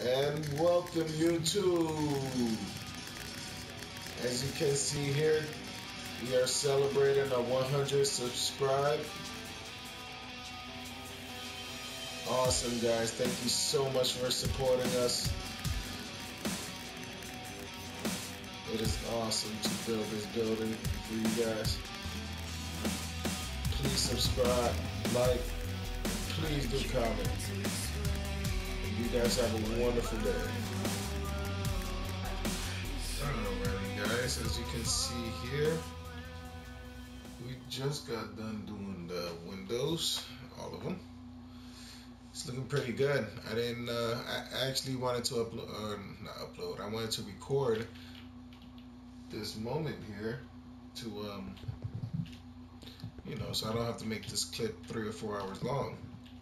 And welcome YouTube. As you can see here, we are celebrating our 100 subscribe. Awesome, guys. Thank you so much for supporting us. It is awesome to build this building for you guys. Please subscribe, like, please do comment. And you guys have a wonderful day. Alrighty, guys, as you can see here, we just got done doing the windows, all of them. It's looking pretty good. I actually wanted to I wanted to record this moment here to, so I don't have to make this clip 3 or 4 hours long.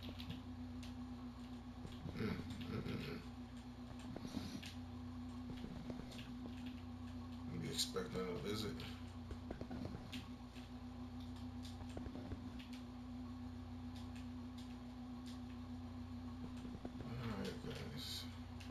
Be expecting a visit. Alright, guys.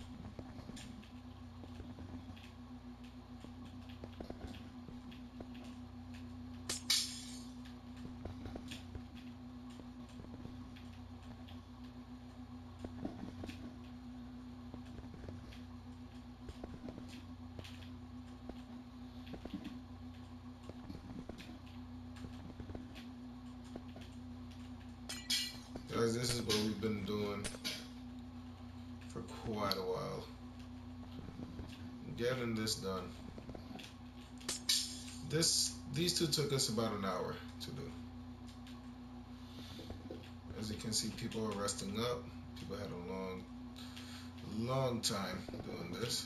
Guys, this is what we've been doing for quite a while. Getting this done. These two took us about an hour to do. As you can see, people are resting up. People had a long time doing this.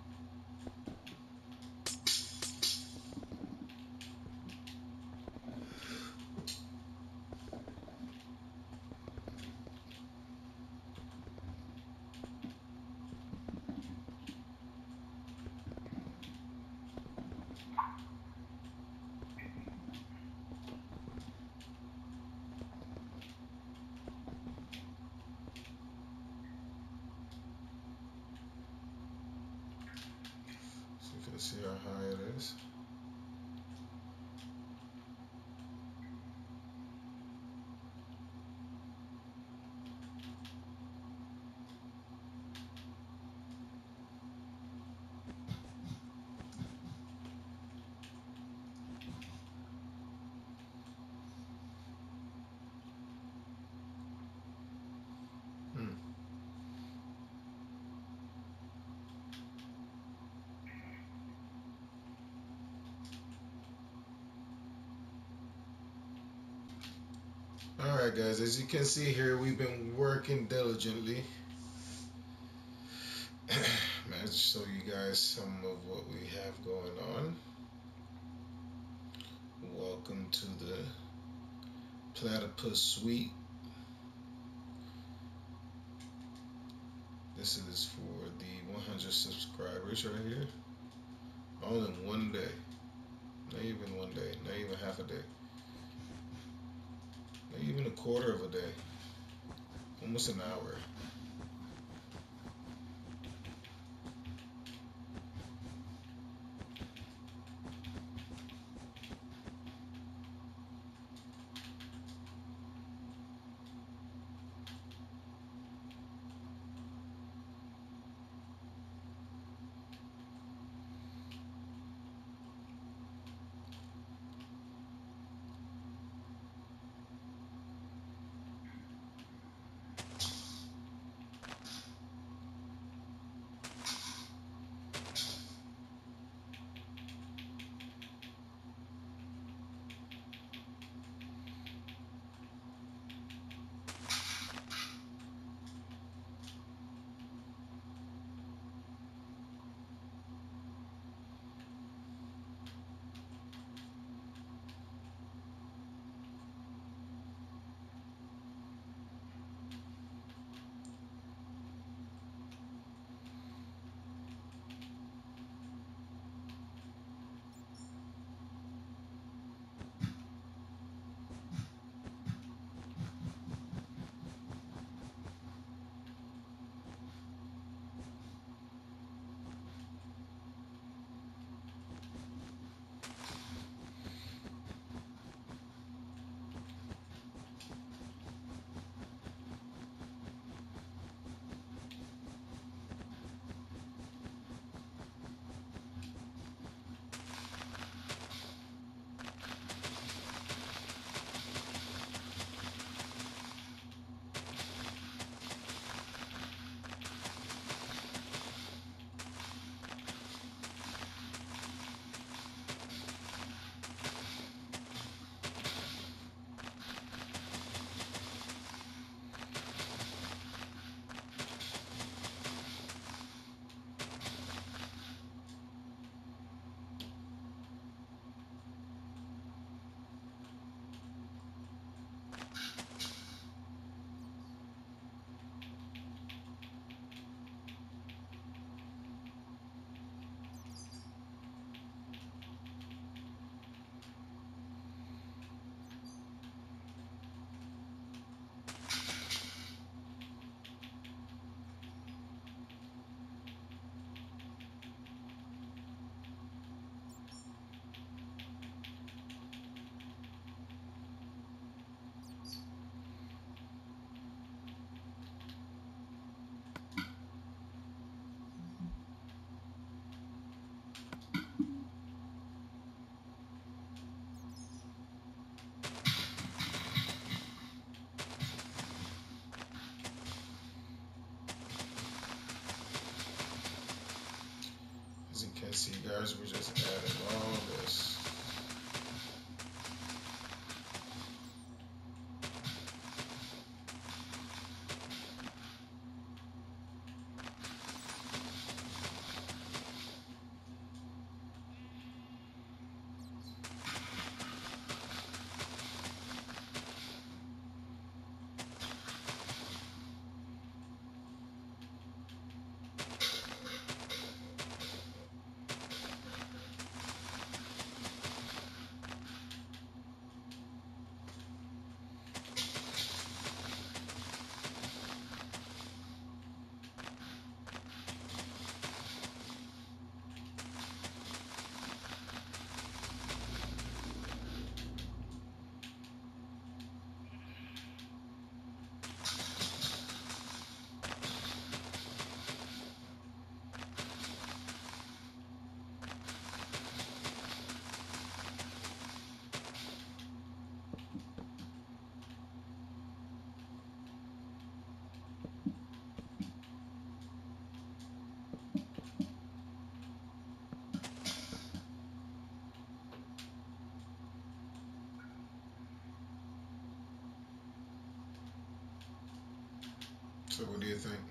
So you can see how high it is. Alright, guys, as you can see here, we've been working diligently. Man, to show you guys some of what we have going on. Welcome to the Platypus Suite. This is for the 100 subscribers right here. All in one day. Not even one day. Not even half a day. Not even a quarter of a day. Almost an hour. see, guys, we're just adding all this. So what do you think?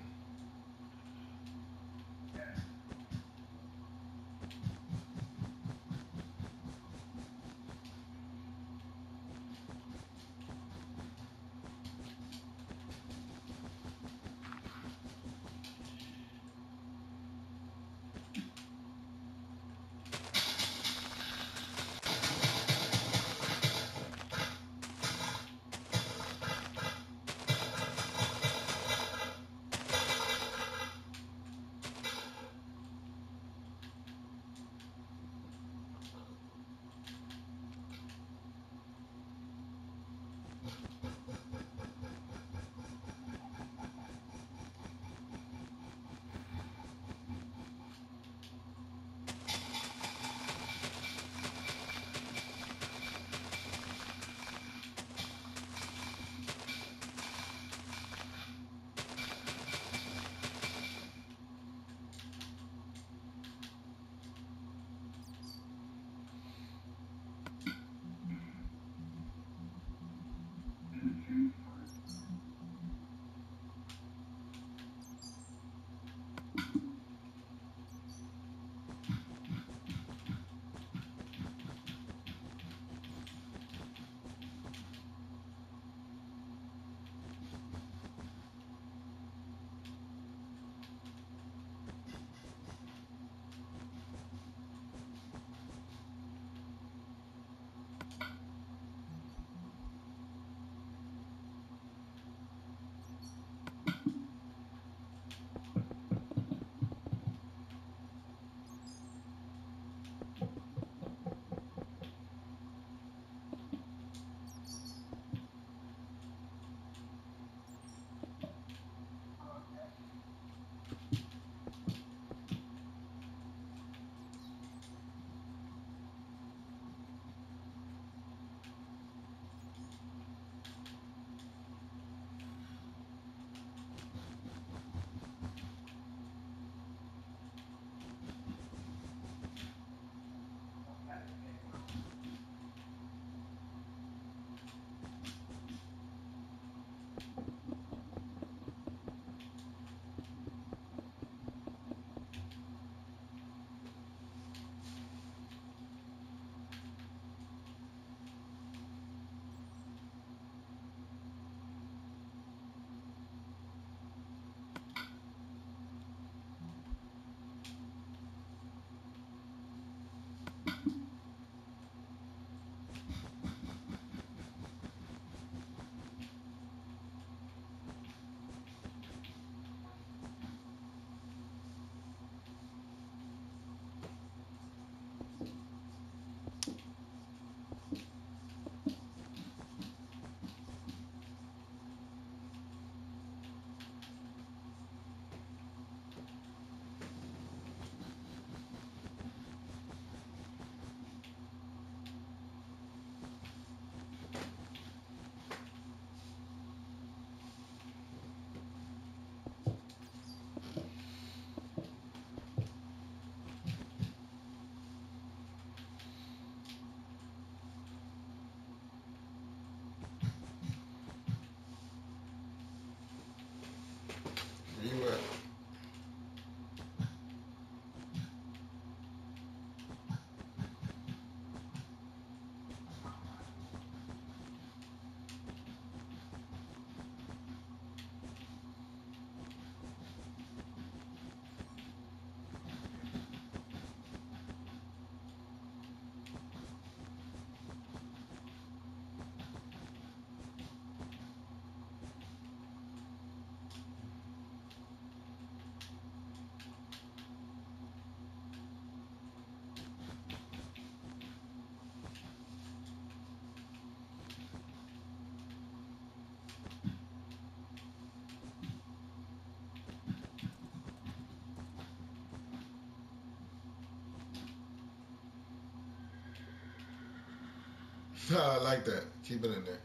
I like that. Keep it in there.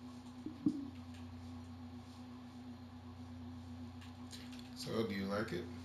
So, do you like it?